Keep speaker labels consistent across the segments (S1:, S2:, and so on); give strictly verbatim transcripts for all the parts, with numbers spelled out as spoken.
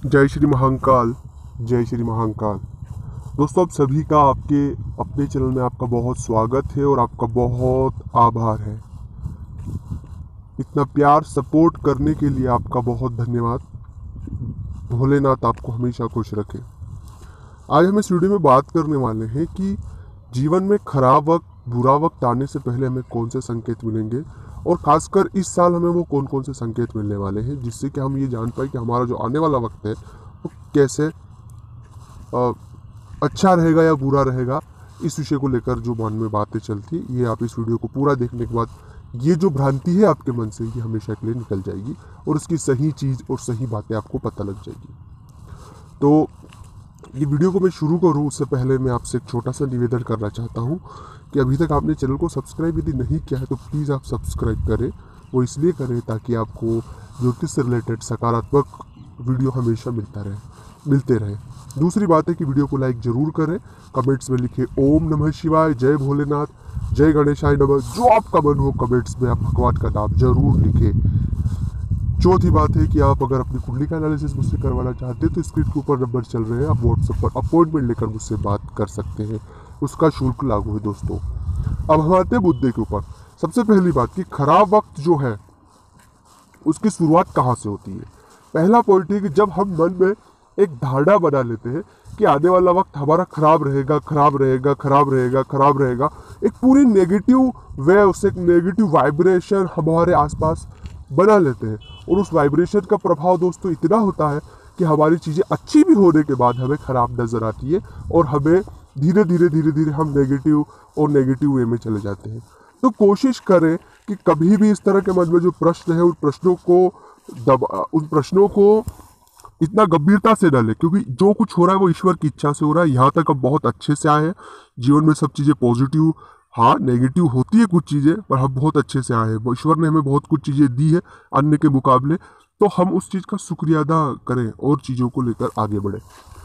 S1: जय श्री महाकाल। जय श्री महाकाल। दोस्तों, आप सभी का आपके अपने चैनल में आपका बहुत स्वागत है और आपका बहुत आभार है। इतना प्यार सपोर्ट करने के लिए आपका बहुत धन्यवाद। भोलेनाथ आपको हमेशा खुश रखे। आज हम इस वीडियो में बात करने वाले हैं कि जीवन में खराब वक्त, बुरा वक्त आने से पहले हमें कौन से संकेत मिलेंगे और खासकर इस साल हमें वो कौन कौन से संकेत मिलने वाले हैं, जिससे कि हम ये जान पाए कि हमारा जो आने वाला वक्त है वो कैसे आ, अच्छा रहेगा या बुरा रहेगा। इस विषय को लेकर जो मन में बातें चलती है, ये आप इस वीडियो को पूरा देखने के बाद ये जो भ्रांति है आपके मन से, ये हमेशा के लिए निकल जाएगी और उसकी सही चीज़ और सही बातें आपको पता लग जाएगी। तो ये वीडियो को मैं शुरू करूँ उससे पहले मैं आपसे एक छोटा सा निवेदन करना चाहता हूँ कि अभी तक आपने चैनल को सब्सक्राइब यदि नहीं किया है तो प्लीज़ आप सब्सक्राइब करें। वो इसलिए करें ताकि आपको ज्योतिष से रिलेटेड सकारात्मक वीडियो हमेशा मिलता रहे मिलते रहे। दूसरी बात है कि वीडियो को लाइक ज़रूर करें, कमेंट्स में लिखें ओम नमः शिवाय, जय भोलेनाथ, जय गणेशाय नमः, जो आपका मन हो कमेंट्स में आप भगवान का नाम जरूर लिखें। चौथी बात है कि आप अगर अपनी कुंडली का एनालिसिस मुझसे करवाना चाहते हैं तो स्क्रीन के ऊपर नंबर चल रहे हैं, आप व्हाट्सएप पर अपॉइंटमेंट लेकर मुझसे बात कर सकते हैं। उसका शुल्क लागू है दोस्तों। अब हम आते हैं मुद्दे के ऊपर। सबसे पहली बात कि खराब वक्त जो है उसकी शुरुआत कहाँ से होती है। पहला पॉइंट है कि जब हम मन में एक धारणा बना लेते हैं कि आने वाला वक्त हमारा खराब रहेगा खराब रहेगा खराब रहेगा खराब रहेगा, एक पूरी नेगेटिव वे, उससे एक नेगेटिव वाइब्रेशन हमारे आसपास बना लेते हैं और उस वाइब्रेशन का प्रभाव दोस्तों इतना होता है कि हमारी चीज़ें अच्छी भी होने के बाद हमें ख़राब नज़र आती है और हमें धीरे धीरे धीरे धीरे हम नेगेटिव और नेगेटिव वे में चले जाते हैं। तो कोशिश करें कि कभी भी इस तरह के मन में जो प्रश्न है उन प्रश्नों को दबा उन प्रश्नों को इतना गंभीरता से न लें, क्योंकि जो कुछ हो रहा है वो ईश्वर की इच्छा से हो रहा है। यहाँ तक अब बहुत अच्छे से आए हैं, जीवन में सब चीज़ें पॉजिटिव, हाँ नेगेटिव होती है कुछ चीज़ें, पर हम बहुत अच्छे से आए हैं। ईश्वर ने हमें बहुत कुछ चीज़ें दी है अन्य के मुकाबले, तो हम उस चीज़ का शुक्रिया अदा करें और चीज़ों को लेकर आगे बढ़ें।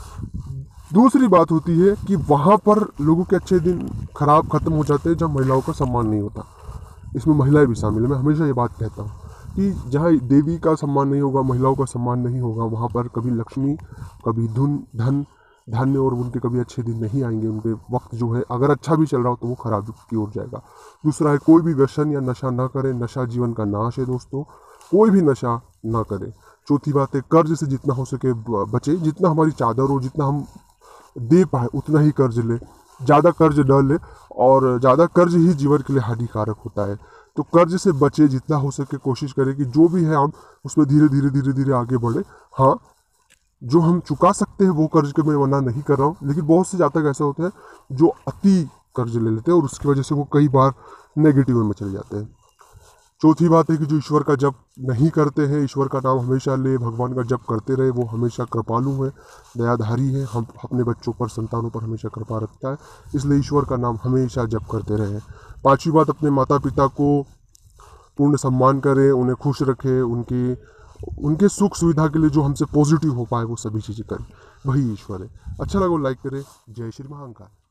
S1: दूसरी बात होती है कि वहाँ पर लोगों के अच्छे दिन खराब खत्म हो जाते हैं जब महिलाओं का सम्मान नहीं होता। इसमें महिलाएं भी शामिल है। मैं हमेशा ये बात कहता हूँ कि जहाँ देवी का सम्मान नहीं होगा, महिलाओं का सम्मान नहीं होगा, वहाँ पर कभी लक्ष्मी, कभी धन धन धान्य और उनके कभी अच्छे दिन नहीं आएंगे। उनके वक्त जो है अगर अच्छा भी चल रहा हो तो वो खराब की ओर जाएगा। दूसरा है कोई भी व्यसन या नशा ना करें। नशा जीवन का नाश है दोस्तों, कोई भी नशा ना करें। चौथी बात है कर्ज से जितना हो सके बचे। जितना हमारी चादर हो, जितना हम दे पाए उतना ही कर्ज ले, ज़्यादा कर्ज न ले, और ज़्यादा कर्ज ही जीवन के लिए हानिकारक होता है। तो कर्ज से बचे, जितना हो सके कोशिश करें कि जो भी है हम उसमें धीरे धीरे धीरे धीरे आगे बढ़े। हाँ, जो हम चुका सकते हैं वो कर्ज के मैं मना नहीं कर रहा हूँ, लेकिन बहुत से जातक ऐसा होता है जो अति कर्ज ले लेते हैं और उसकी वजह से वो कई बार नेगेटिव में चले जाते हैं। चौथी बात है कि जो ईश्वर का जप नहीं करते हैं, ईश्वर का नाम हमेशा ले, भगवान का जप करते रहे, वो हमेशा कृपालु है, दयाधारी है, हम अपने बच्चों पर, संतानों पर हमेशा कृपा रखता है, इसलिए ईश्वर का नाम हमेशा जप करते रहे। पांचवी बात, अपने माता पिता को पूर्ण सम्मान करें, उन्हें खुश रखें, उनकी उनके सुख सुविधा के लिए जो हमसे पॉजिटिव हो पाए वो सभी चीज़ें करें, वही ईश्वर है। अच्छा लगा लाइक करें। जय श्री महाकाल।